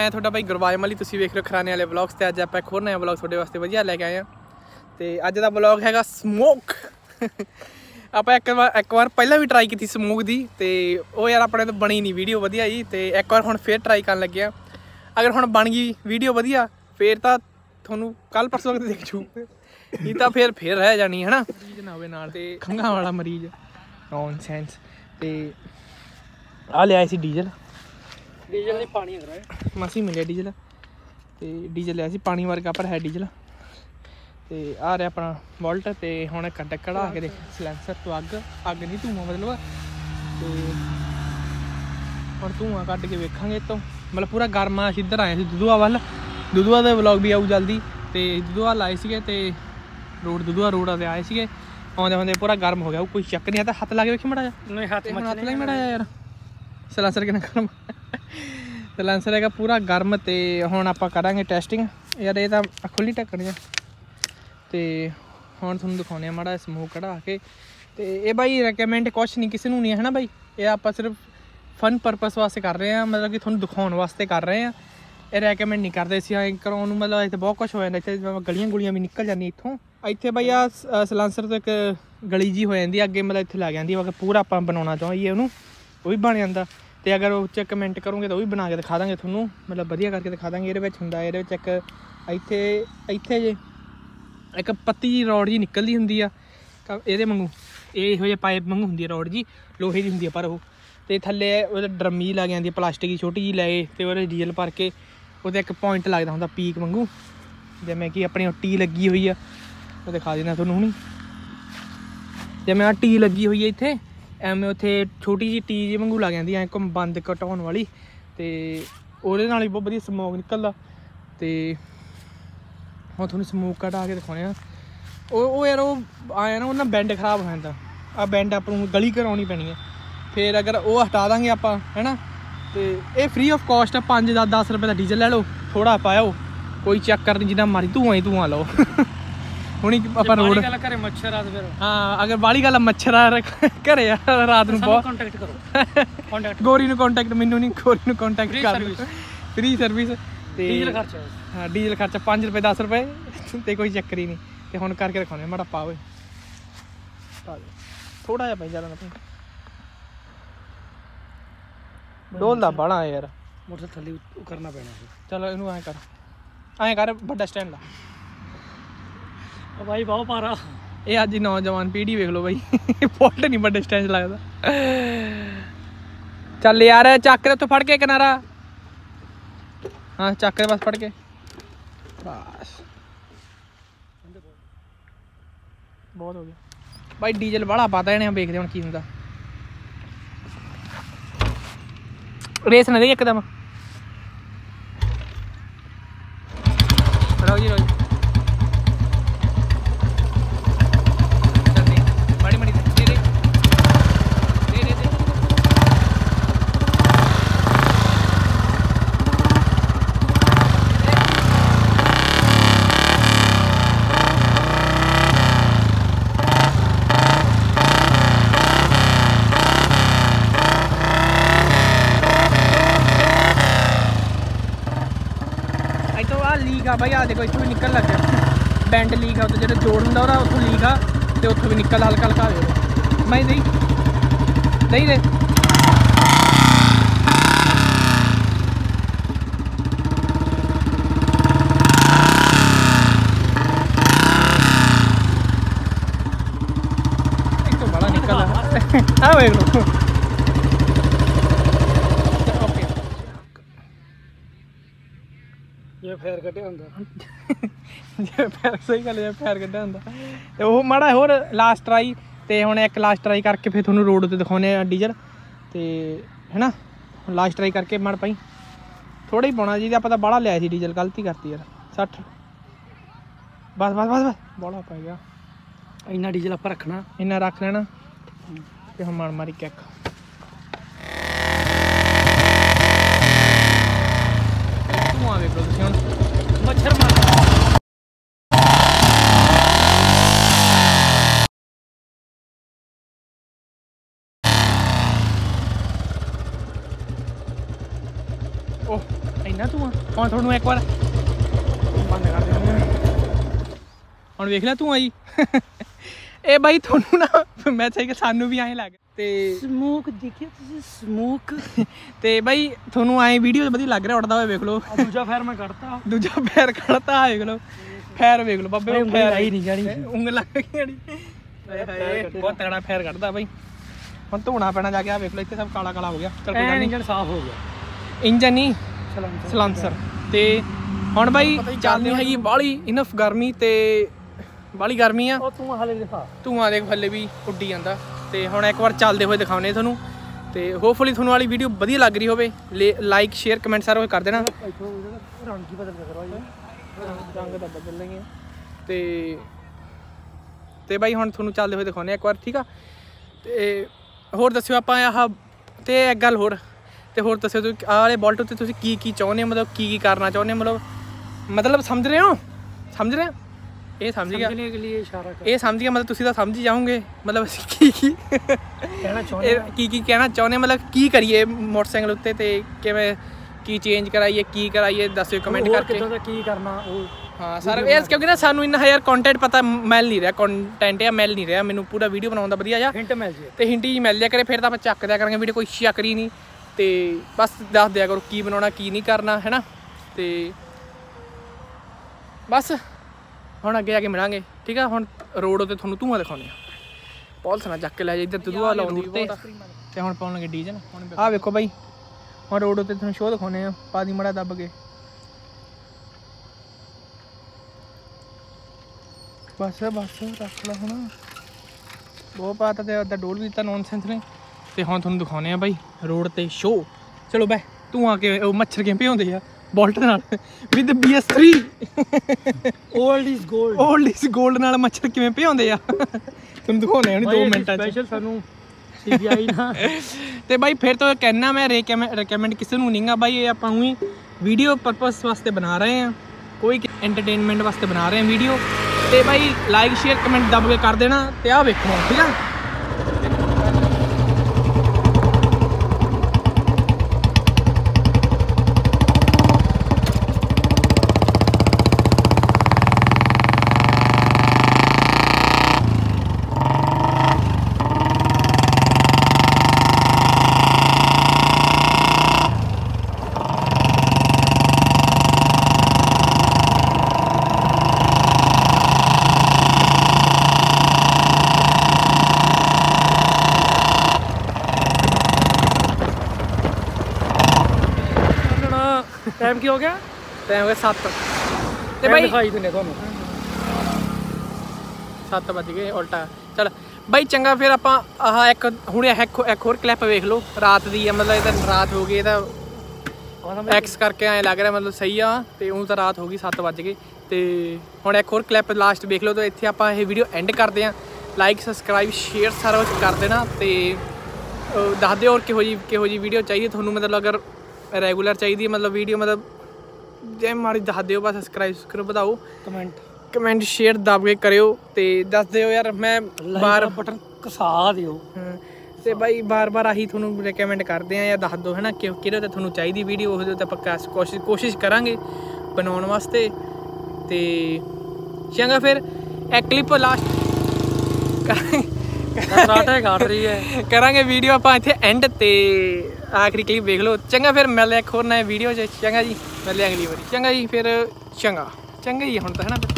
मैं थोड़ा भाई गुरबाज मली, तुसीं वेख रहे हो खराने वाले व्लॉग्स। ते अज आपां एक होर नया व्लॉग थोड़े वास्ते वधिया लैके आए हैं। ते अज दा व्लॉग हैगा समोक। आपां एक बार पहला भी ट्राई की समोक दी, ते ओह यार अपने तो बनी नहीं वीडियो वधिया जी। ते एक बार हुण फिर ट्राई करन लगे। अगर हुण बन गई वीडियो वधिया फिर तां तुहानूं कल परसों तक दिख जू, नहीं तां फिर रह जानी है ना। मरीज ना होवे नाल, ते खंघां वाला मरीज नॉन सेंस। ते आ लिया सी डीजल नहीं पानी मसी मिले डीजल। तो डीजल लिया पानी वर्गा पर है डीजल। तो आ रहा अपना वोल्ट। तो हुण कढ़ा के देख सलैंसर तो अग नहीं धुआं मतलब। तो हुण धुआं कढ़ के वेखांगे तो मतलब पूरा गर्म। अस इधर आए थे दुधुआ वाल, दुधुआ का व्लॉग भी आऊ जल्दी। तो दुधुआ आए थे, तो रोड दुधुआ रोड आते आए थे। आउंदे आउंदे पूरा गर्म हो गया, कोई चक्कर नहीं आता। हाथ ला के वेखी मड़ा जा, हाथ ला मड़ा जा यार। सलैंसर कितना गर्म, सलैंसर है पूरा गर्म। तो हुण आपां करांगे टेस्टिंग यार। ये तो खुली ढक्कन जा। तो हुण तुहानूं दिखाउने माड़ा समोक कढ़ा के। तो ये भाई रिकमेंड कुछ नहीं किसी नूं नहीं है ना भाई। ये आपां सिर्फ फन परपस वास्ते कर रहे हैं, मतलब कि तुहानूं दिखाउण वास्ते कर रहे हैं। ये रिकमेंड नहीं करते असीं कराउण नूं। मतलब इत्थे बहुत कुछ हो जांदा, इत्थे गलियां गुलियां भी निकल जांदियां इत्थों। इत्थे भाई आ सलैंसर तो एक गली जी हो जाती अगे, मतलब इत्थे लग जाती। अगर पूरा आपां बनाउणा चाहीए उहनूं वो भी बन जांदा। तो अगर वो च कमेंट करोगे तो भी बना के दिखा देंगे थोनों, मतलब वधिया करके दिखा देंगे। ये हुंदा ये एक इत्थे जे एक पत्ती जी रॉड जी निकलती हुंदी आ ये वांगू, इहो जे पाइप वांगू हुंदी रॉड जी, लोहे की हुंदी पर वो। तो थल्ले ड्रमी लग जाती प्लास्टिक की छोटी जी लाए। तो वो डीजल भर के वो एक पॉइंट लगता होंगे पीक वांगू, जिवें कि अपनी टी लगी हुई है। वो दिखा देना थोनों हुणी, जिवें आ टी लगी हुई है इत्थे एवें उत्थे छोटी जी टी जी वांगू लग जाती ऐ बंद घटाउण वाली। तो ਉਹਦੇ ਨਾਲ ही बहुत वधिया समोक निकलदा। तो हुण तुहानूं समोक कढ़ा के दिखाउने आ। ਉਹ यार वो आया ना, वो बैंड खराब हो जाता। आ बैंड आपां नूं गली कराउणी पैनी है। फिर अगर वो हटा देंगे आपां है ना। तो ये फ्री ऑफ कॉस्ट है। 5-10 रुपये का डीजल लै लो, थोड़ा पाओ, कोई चक्कर नहीं, जिन्ना मर्जी धुआं ही धुआं लो। हुणी आपां रोड घरे मच्छर आ फिर। हाँ अगर बाली गल मच्छर आ घरे रात नूं बहुत कॉन्टैक्ट करो। गोरी नूं कॉन्टैक्ट, मैनूं नहीं, गोरी नूं कॉन्टैक्ट कर। Free service. डीजल खर्चा, हाँ डीजल खर्चा 5 रुपये 10 रुपये, तो कोई चक्कर ही नहीं। तो हुण करके दिखाउने माड़ा पावे थोड़ा जिहा पाई, ज़्यादा ना पाई। डोलदा बड़ा यार, मोटर थल्ले करना पैना। चलो इनू ऐ कर बड़ा स्टैंड ला भाई, बहुत पारा। ये अज नौजवान पीढ़ी वेख लो भाई, फुट नहीं बड़े स्टैंड लगता। चल यार चक उत्थों फड़ के किनारा। हाँ चक बस फड़ के बस, बहुत हो गया भाई। डीजल बड़ा पाता है, देखते हैं की हुंदा। रेस ना दे एकदम। रो जी रो जी, बड़ी बड़ी दे दे दे दे दे। लीक आ भाई, आ देखो इतों भी निकल लग गया। बैंड लीक है, जो जोड़ होंगे उतों लीक आ, तो उतों भी निकल हल्का हल्का हो। मैं दही दही दे एक तो बड़ा निकल हाँ देख लो। फैर कड्ढिया हुंदा फैर, सही गल है, फैर कड्ढिया हुंदा। ते ओह माड़ा होर लास्ट ट्राई। तो हुण एक लास्ट ट्राई करके फिर तुहानूं रोड ते दिखाउने डीजल। तो है ना लास्ट ट्राई करके मड़ पाई, थोड़ा ही पाउणा जी। आपां तां बाहला लिया सी डीजल, गलती करती यार। 60 बस बस बस बस बाहला पै गया। इन्ना डीजल आपां रखना, इन्ना रख लेना। ते हुण मार मारी किक। धुआं वेख लो तुसीं, हुण मच्छर मार। ओह इन्ना धुआं ਹੁਣ ਤੁਹਾਨੂੰ ਇੱਕ ਵਾਰ ਬੰਦ ਕਰ ਦਿੰਦੇ ਹਾਂ। ਹੁਣ ਵੇਖ ਲੈ ਤੂੰ ਆਈ ਇਹ ਬਾਈ ਤੁਹਾਨੂੰ ਨਾ ਮੈਂ ਚਾਹੀ ਕਿ ਸਾਨੂੰ ਵੀ ਐਂ ਲੱਗ ਤੇ ਸਮੋਕ ਦੇਖਿਆ ਤੁਸੀਂ ਸਮੋਕ ਤੇ ਬਾਈ ਤੁਹਾਨੂੰ ਐਂ ਵੀਡੀਓ 'ਚ ਵਧੀਆ ਲੱਗ ਰਿਹਾ ਉੱਡਦਾ ਹੋਇਆ ਵੇਖ ਲਓ। ਦੂਜਾ ਫੈਰ ਮੈਂ ਕੱਢਤਾ, ਦੂਜਾ ਪੈਰ ਕੱਢਤਾ ਵੇਖ ਲਓ। ਫੈਰ ਵੇਖ ਲਓ ਬਾਬੇ ਫੈਰ ਆਈ ਨਹੀਂ ਜਾਣੀ, ਉਂਗਲ ਲੱਗ ਗਈ ਬਹੁਤ ਤਗੜਾ ਫੈਰ ਕੱਢਦਾ ਬਾਈ। ਹੁਣ ਧੋਣਾ ਪੈਣਾ ਜਾ ਕੇ ਆ ਵੇਖ ਲਓ ਇੱਥੇ ਸਭ ਕਾਲਾ ਕਾਲਾ ਹੋ ਗਿਆ। ਚਲ ਕੋਈ ਗੱਲ ਨਹੀਂ, ਇੰਜਨ ਸਾਫ਼ ਹੋ ਗਿਆ, ਇੰਜਨ ਨਹੀਂ ਸਲੈਂਸਰ। ਤੇ ਹੁਣ ਬਾਈ ਚੱਲਦੀ ਹੈਗੀ ਬਾਹਲੀ ਇਨਫ ਗਰਮੀ ਤੇ ਬਾਹਲੀ ਗਰਮੀ ਆ। ਉਹ ਤੂੰ ਹਾਲੇ ਦਿਖਾ, ਧੂਆਂ ਦੇਖ ਥੱਲੇ ਵੀ ਉੱਡੀ ਜਾਂਦਾ। ਤੇ ਹੁਣ ਇੱਕ ਵਾਰ ਚੱਲਦੇ ਹੋਏ ਦਿਖਾਉਣੇ ਤੁਹਾਨੂੰ ਤੇ ਹੋਪਫੁਲੀ ਤੁਹਾਨੂੰ ਵਾਲੀ ਵੀਡੀਓ ਵਧੀਆ ਲੱਗ ਰਹੀ ਹੋਵੇ। ਲਾਈਕ ਸ਼ੇਅਰ ਕਮੈਂਟ ਸਾਰਾ ਕੁਝ ਕਰ ਦੇਣਾ। ਰੰਗ ਕੀ ਬਦਲ ਕੇ ਕਰਵਾ ਰੰਗ ਤਾਂ ਬਦਲ ਲੈਂਗੇ ਤੇ ਬਾਈ ਹੁਣ ਤੁਹਾਨੂੰ ਚੱਲਦੇ ਹੋਏ ਦਿਖਾਉਣੇ ਇੱਕ ਵਾਰ, ਠੀਕ ਆ। ਤੇ ਹੋਰ ਦੱਸਿਓ ਆਪਾਂ ਆਹ ਤੇ ਇੱਕ ਗੱਲ ਹੋਰ ਤੇ ਹੋਰ ਦੱਸਿਓ ਤੁਸੀਂ ਆਹ ਵਾਲੇ ਬੋਲਟ ਉੱਤੇ ਤੁਸੀਂ ਕੀ ਚਾਹੁੰਦੇ ਹੋ, ਮਤਲਬ ਕੀ ਕਰਨਾ ਚਾਹੁੰਦੇ ਹੋ, ਮਤਲਬ ਸਮਝ ਰਹੇ ਹੋ? ਸਮਝ ਰਹੇ ਹੋ? ਇਹ ਸਮਝ ਗਿਆ, ਇਹ ਸਮਝ ਗਿਆ ਮਤਲਬ ਤੁਸੀਂ ਤਾਂ ਸਮਝ ਹੀ ਜਾਓਗੇ ਮਤਲਬ ਅਸੀਂ ਕੀ ਕਹਿਣਾ ਚਾਹੁੰਦੇ ਮਤਲਬ ਕੀ ਕਰੀਏ ਮੋਟਰਸਾਈਕਲ ਉੱਤੇ ਤੇ ਕਿਵੇਂ ਕੀ ਚੇਂਜ ਕਰਾਈਏ ਕੀ ਕਰਾਈਏ ਦੱਸਿਓ ਕਮੈਂਟ ਕਰਕੇ ਕੀ ਕਰਨਾ ਉਹ। ਹਾਂ ਸਾਰਾ ਇਹ ਕਿਉਂਕਿ ਨਾ ਸਾਨੂੰ ਇੰਨਾ ਯਾਰ ਕੰਟੈਂਟ ਪਤਾ ਮਿਲ ਨਹੀਂ ਰਿਹਾ, ਕੰਟੈਂਟ ਆ ਮਿਲ ਨਹੀਂ ਰਿਹਾ ਮੈਨੂੰ ਪੂਰਾ ਵੀਡੀਓ ਬਣਾਉਣ ਦਾ ਵਧੀਆ ਜਿਹਾ ਹਿੰਟ ਮਿਲ ਜੇ ਤੇ ਹਿੰਟ ਹੀ ਮਿਲ ਜਾਇਆ ਕਰੇ ਫਿਰ ਤਾਂ ਆਪਾਂ ਚੱਕ ਦਿਆ ਕਰਾਂਗੇ ਵੀਡੀਓ, ਕੋਈ ਚੱਕਰੀ ਨਹੀਂ। ਤੇ ਬਸ ਦੱਸ ਦਿਆ ਕਰੋ ਕੀ ਬਣਾਉਣਾ ਕੀ ਨਹੀਂ ਕਰਨਾ ਹੈ ਨਾ। ਤੇ ਬਸ ਹੁਣ ਅੱਗੇ ਜਾ ਕੇ ਮਿਲਾਂਗੇ, ਠੀਕ ਆ। ਹੁਣ ਰੋਡ ਉੱਤੇ ਤੁਹਾਨੂੰ ਧੂਆਂ ਦਿਖਾਉਂਦੇ ਆ, ਪੁਲਿਸ ਨਾ ਚੱਕ ਕੇ ਲੈ ਜਾ ਇੱਧਰ ਦੂਆ ਲਾਉਂਦੀ ਤੇ ਹੁਣ ਪਾਉਣ ਲੱਗੇ ਡੀਜ਼ਲ। ਆਹ ਵੇਖੋ ਬਾਈ ਹੁਣ ਰੋਡ ਉੱਤੇ ਤੁਹਾਨੂੰ ਸ਼ੋਅ ਦਿਖਾਉਂਦੇ ਆ, ਪਾਦੀ ਮੜਾ ਦੱਬ ਕੇ ਬਸ ਰੱਖ ਲਾ ਹੁਣ ਬਹੁਤ ਪਾਤਾ ਤੇ ਅੱਧਾ ਡੋਲ ਵੀ ਦਿੱਤਾ ਨੌਨਸੈਂਸ ਨੇ। ਤੇ ਹੁਣ ਤੁਹਾਨੂੰ ਦਿਖਾਉਂਦੇ ਆ ਬਾਈ ਰੋਡ ਤੇ ਸ਼ੋਅ। ਚਲੋ ਬੈ ਧੂਆਂ ਕੇ ਉਹ ਮੱਛਰ ਕਿਵੇਂ ਭਿਉਂਦੇ ਆ ਬੋਲਟ ਨਾਲ with BS3 old is gold ਨਾਲ ਮੱਛਰ ਕਿਵੇਂ ਭਿਉਂਦੇ ਆ ਤੁਹਾਨੂੰ ਦਿਖਾਉਂਦੇ ਹੁਣ 2 ਮਿੰਟਾਂ 'ਚ ਸਪੈਸ਼ਲ ਸਾਨੂੰ CGI ਨਾ ਤੇ ਬਾਈ ਫਿਰ ਤੋਂ ਕਹਿਣਾ ਮੈਂ ਰეკਮੈਂਡ ਕਿਸੇ ਨੂੰ ਨਹੀਂ ਗਾ ਬਾਈ, ਇਹ ਆਪਾਂ ਉਹੀ ਵੀਡੀਓ ਪਰਪਸ ਵਾਸਤੇ ਬਣਾ ਰਹੇ ਆ, ਕੋਈ ਐਂਟਰਟੇਨਮੈਂਟ ਵਾਸਤੇ ਬਣਾ ਰਹੇ ਆ ਵੀਡੀਓ। ਤੇ ਬਾਈ ਲਾਈਕ ਸ਼ੇਅਰ ਕਮੈਂਟ ਦੱਬ ਕੇ ਕਰ ਦੇਣਾ ਤੇ ਆਹ ਵੇਖੋ, ਠੀਕ ਆ। टाइम की हो गया? टाइम हो गया 7 ਤੇ ਬਾਈ ਦਿਖਾਈ ਦਿੰਨੇ ਤੁਹਾਨੂੰ 7 ਵੱਜ ਗਏ ਉਲਟਾ। ਚਲ ਬਾਈ ਚੰਗਾ ਫਿਰ ਆਪਾਂ ਆਹ ਇੱਕ ਹੁਣ ਇੱਕ ਹੋਰ ਕਲਿੱਪ ਵੇਖ ਲਓ ਰਾਤ ਦੀ ਆ, ਮਤਲਬ ਇਹ ਤਾਂ ਰਾਤ ਹੋ ਗਈ, ਇਹਦਾ ਐਕਸ ਕਰਕੇ ਐਂ ਲੱਗ ਰਿਹਾ ਮਤਲਬ ਸਹੀ ਆ। ਤੇ ਉਹ ਤਾਂ ਰਾਤ ਹੋ ਗਈ 7 ਵੱਜ ਗਏ। ਤੇ ਹੁਣ ਇੱਕ ਹੋਰ ਕਲਿੱਪ ਲਾਸਟ ਵੇਖ ਲਓ ਤੇ ਇੱਥੇ ਆਪਾਂ ਇਹ ਵੀਡੀਓ ਐਂਡ ਕਰਦੇ ਹਾਂ। ਲਾਈਕ ਸਬਸਕ੍ਰਾਈਬ ਸ਼ੇਅਰ ਸਾਰਾ ਕੁਝ ਕਰ ਦੇਣਾ ਤੇ ਦੱਸ ਦਿਓ ਹੋਰ ਕਿਹੋ ਜਿਹੀ ਵੀਡੀਓ ਚਾਹੀਦੀ ਤੁਹਾਨੂੰ, ਮਤਲਬ ਅਗਰ ਰੈਗੂਲਰ ਚਾਹੀਦੀ ਮਤਲਬ ਵੀਡੀਓ, ਮਤਲਬ ਜੇ ਮਾੜੀ ਦੱਸ ਦਿਓ ਬਸ। ਸਬਸਕ੍ਰਾਈਬ ਵਧਾਓ, ਕਮੈਂਟ ਸ਼ੇਅਰ ਦੱਬ ਕੇ ਕਰਿਓ ਤੇ ਦੱਸ ਦਿਓ ਯਾਰ। ਮੈਂ ਬਾਰ ਬਟਨ ਘਸਾ ਦਿਓ ਤੇ ਬਾਈ ਬਾਰ ਆਹੀ ਤੁਹਾਨੂੰ ਰეკਮੈਂਡ ਕਰਦੇ ਆ, ਜਾਂ ਦੱਸ ਦਿਓ ਹੈ ਨਾ ਕਿ ਕਿਹੜੇ ਤੇ ਤੁਹਾਨੂੰ ਚਾਹੀਦੀ ਵੀਡੀਓ, ਉਹਦੇ ਤੇ ਆਪਾਂ ਕੋਸ਼ਿਸ਼ ਕਰਾਂਗੇ ਬਣਾਉਣ ਵਾਸਤੇ। ਤੇ ਚੰਗਾ ਫਿਰ ਇੱਕ ਕਲਿੱਪ ਲਾਸਟ ਕਰਾਂਗੇ ਵੀਡੀਓ ਆਪਾਂ ਇੱਥੇ ਐਂਡ ਤੇ ਆਖਰੀ ਕਲਿੱਪ ਵੇਖ ਲਓ। ਚੰਗਾ ਫਿਰ ਮਿਲਦੇ ਇੱਕ ਹੋਰ ਨਵੇਂ ਵੀਡੀਓ 'ਚ। ਚੰਗਾ ਜੀ, ਮਿਲਦੇ ਅਗਲੀ ਵਾਰੀ। ਚੰਗਾ ਜੀ ਫਿਰ, ਚੰਗਾ ਜੀ ਹੁਣ ਤਾਂ ਹੈ ਨਾ।